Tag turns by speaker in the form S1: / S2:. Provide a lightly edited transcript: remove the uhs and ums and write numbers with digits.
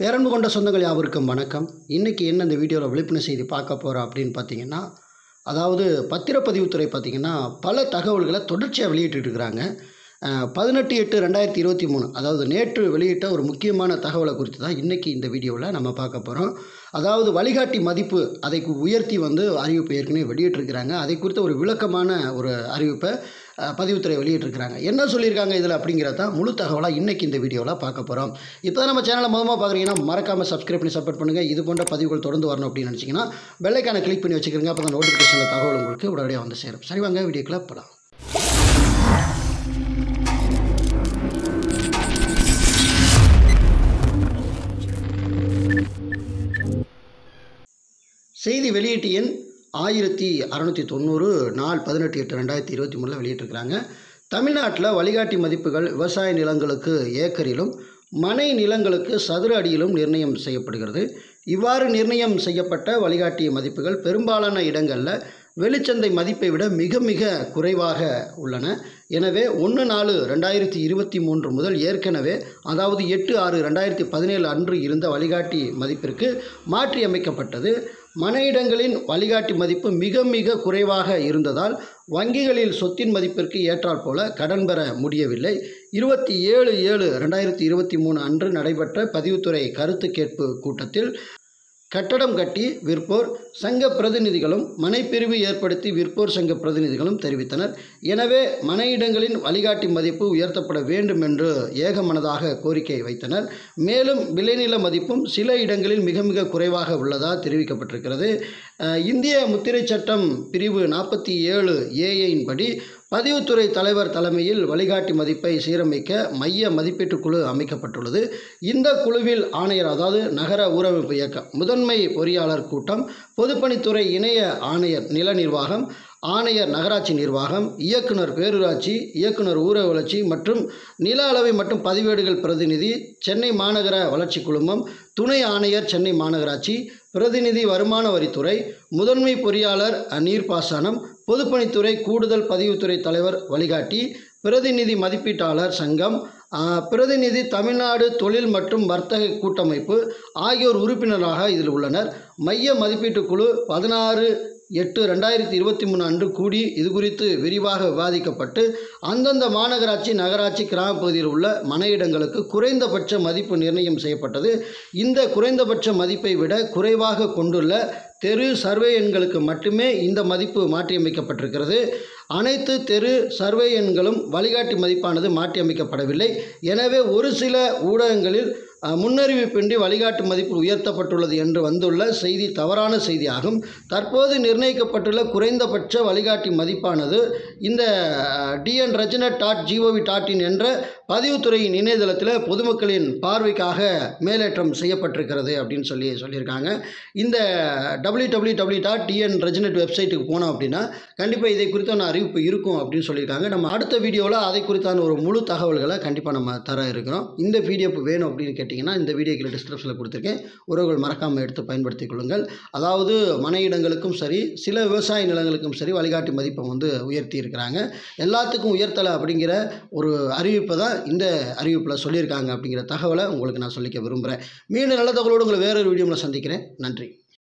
S1: பேரன்பு கொண்ட சொந்தங்கள் யாவருக்கும் வணக்கம். இன்றைக்கி என்ன இந்த வீடியோவில் விழிப்புணர்வு செய்தி பார்க்க போகிறோம் அப்படின்னு பார்த்தீங்கன்னா, அதாவது பத்திரப்பதிவுத்துறை பார்த்திங்கன்னா பல தகவல்களை தொடர்ச்சியாக வெளியிட்டு இருக்கிறாங்க. 18/8/2023 அதாவது நேற்று வெளியிட்ட ஒரு முக்கியமான தகவலை குறித்து தான் இன்றைக்கி இந்த வீடியோவில் நம்ம பார்க்க போகிறோம். அதாவது வழிகாட்டி மதிப்பு அதை உயர்த்தி அறிவிப்பு ஏற்கனவே வெளியிட்டிருக்கிறாங்க. அதை குறித்த ஒரு விளக்கமான ஒரு அறிவிப்பை பதிவுத்துறை வெளியிட்டிருக்கிறாங்க. என்ன சொல்லியிருக்காங்க இதில் அப்படிங்கிறத முழு தகவலாக இன்றைக்கி இந்த வீடியோவில் பார்க்க போகிறோம். இப்போ தான் நம்ம சேனலை முதல்ல பார்க்குறீங்கன்னா மறக்காமல் சப்ஸ்கிரைப் பண்ணி சப்போர்ட் பண்ணுங்கள். இது போன்ற பதிவுகள் தொடர்ந்து வரணும் அப்படின்னு நினச்சிங்கன்னா பெல்லைக்கான கிளிக் பண்ணி வச்சுக்கிறீங்க. அப்போ தான் நோட்டிஃபிகேஷனில் தகவல் உங்களுக்கு உடனடியாக வந்து சேரும். சரி வாங்க வீடியோக்குள்ளே போகலாம். செய்தி வெளியீட்டு எண் 1690 நாள் 18/8/2023 வெளியிட்டிருக்கிறாங்க. தமிழ்நாட்டில் வழிகாட்டி மதிப்புகள் விவசாய நிலங்களுக்கு ஏக்கரிலும் மனை நிலங்களுக்கு சதுர அடியிலும் நிர்ணயம் செய்யப்படுகிறது. இவ்வாறு நிர்ணயம் செய்யப்பட்ட வழிகாட்டிய மதிப்புகள் பெரும்பாலான இடங்களில் வெளிச்சந்தை மதிப்பை விட மிக மிக குறைவாக உள்ளன. எனவே 1/4/2023 முதல் ஏற்கனவே அதாவது 8/6/2017 அன்று இருந்த வழிகாட்டி மதிப்பிற்கு மாற்றி அமைக்கப்பட்டது. மனையிடங்களின் வழிகாட்டி மதிப்பு மிக மிக குறைவாக இருந்ததால் வங்கிகளில் சொத்தின் மதிப்பிற்கு ஏற்றால் போல கடன் பெற முடியவில்லை. 27/7/2023 அன்று நடைபெற்ற பதிவுத்துறை கருத்து கேட்பு கூட்டத்தில் கட்டடம் கட்டி விற்போர் சங்க பிரதிநிதிகளும் மனைப்பிரிவு ஏற்படுத்தி விற்போர் சங்க பிரதிநிதிகளும் தெரிவித்தனர். எனவே மனையிடங்களின் வழிகாட்டி மதிப்பு உயர்த்தப்பட வேண்டும் என்று ஏகமனதாக கோரிக்கை வைத்தனர். மேலும் விளைநில மதிப்பும் சில இடங்களில் மிக மிக குறைவாக உள்ளதாக தெரிவிக்கப்பட்டிருக்கிறது. இந்திய முத்திரை சட்டம் பிரிவு 47A படி பதிவுத்துறை தலைவர் தலைமையில் வழிகாட்டி மதிப்பை சீரமைக்க மைய மதிப்பீட்டு குழு அமைக்கப்பட்டுள்ளது. இந்த குழுவில் ஆணையர் அதாவது நகர ஊரமைப்பு இயக்கம், முதன்மை பொறியாளர் கூட்டம், பொதுப்பணித்துறை இணைய ஆணையர் நில நிர்வாகம், ஆணையர் நகராட்சி நிர்வாகம், இயக்குனர் பேரூராட்சி, இயக்குனர் ஊர வளர்ச்சி மற்றும் நில அளவை மற்றும் பதிவேடுகள் பிரதிநிதி, சென்னை மாநகர வளர்ச்சி குழுமம், துணை ஆணையர் சென்னை மாநகராட்சி, பிரதிநிதி வருமான வரித்துறை, முதன்மை பொறியாளர் நீர்ப்பாசனம், பொதுப்பணித்துறை கூடுதல் பதிவுத்துறை தலைவர் வழிகாட்டி, பிரதிநிதி மதிப்பீட்டாளர் சங்கம், பிரதிநிதி தமிழ்நாடு தொழில் மற்றும் வர்த்தக கூட்டமைப்பு ஆகியோர் உறுப்பினராக இதில் உள்ளனர். மைய மதிப்பீட்டு குழு 16/8/2023 அன்று கூடி இது குறித்து விரிவாக விவாதிக்கப்பட்டு அந்தந்த மாநகராட்சி நகராட்சி கிராம பகுதியில் உள்ள மனையிடங்களுக்கு குறைந்தபட்ச மதிப்பு நிர்ணயம் செய்யப்பட்டது. இந்த குறைந்தபட்ச மதிப்பை விட குறைவாக கொண்டுள்ள தெரு சர்வே எண்களுக்கு மட்டுமே இந்த மதிப்பு மாற்றியமைக்கப்பட்டிருக்கிறது. அனைத்து தெரு சர்வே எண்களும் வழிகாட்டி மதிப்பானது மாற்றியமைக்கப்படவில்லை. எனவே ஒரு சில ஊடகங்களில் முன்னறிவிப்பின்றி வழிகாட்டு மதிப்பு உயர்த்தப்பட்டுள்ளது என்று வந்துள்ள செய்தி தவறான செய்தியாகும். தற்போது நிர்ணயிக்கப்பட்டுள்ள குறைந்தபட்ச வழிகாட்டி மதிப்பானது இந்த dnregnet.gov.in என்ற பதிவுத்துறையின் இணையதளத்தில் பொதுமக்களின் பார்வைக்காக மேலேற்றம் செய்யப்பட்டிருக்கிறது அப்படின்னு சொல்லியிருக்காங்க. இந்த www.dnregnet வெப்சைட்டுக்கு போனோம் அப்படின்னா கண்டிப்பாக இதை குறித்தான அறிவிப்பு இருக்கும் அப்படின்னு சொல்லியிருக்காங்க. நம்ம அடுத்த வீடியோவில் அதை குறித்தான ஒரு முழு தகவல்களை கண்டிப்பாக நம்ம தர இருக்கிறோம். இந்த பிடிஎஃப் வேணும் அப்படின்னு கேட்டிங்கன்னா இந்த வீடியோக்கு டிஸ்கிரிப்ஷனில் கொடுத்துருக்கேன். உறவுகள் மறக்காமல் எடுத்து பயன்படுத்திக் கொள்ளுங்கள். அதாவது மனையிடங்களுக்கும் சரி சில விவசாய நிலங்களுக்கும் சரி வழிகாட்டி மதிப்பை உயர்த்தி இருக்கிறாங்க. எல்லாத்துக்கும் உயர்த்தலை அப்படிங்கிற ஒரு அறிவிப்பை தான் இந்த அறிவிப்பில் சொல்லியிருக்காங்க அப்படிங்கிற தகவலை உங்களுக்கு நான் சொல்லிக்க விரும்புகிறேன். மீண்டும் நல்ல தகவலோடு உங்களை வேறொரு வீடியோவில் சந்திக்கிறேன். நன்றி.